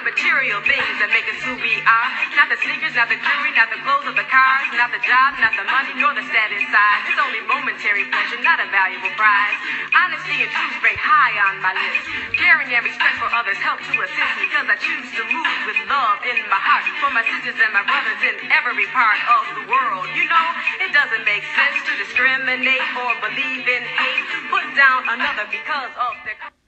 material things that make us who we are. Not the sneakers, not the jewelry, not the clothes or the cars, not the job, not the money, nor the status side. It's only momentary pleasure, not a valuable prize. Honesty and truth rank high on my list. Caring and respect for others help to assist, because I choose to move with love in my heart for my sisters and my brothers in every part of the world. You know, it doesn't make sense to discriminate or believe in hate. Put down another because of their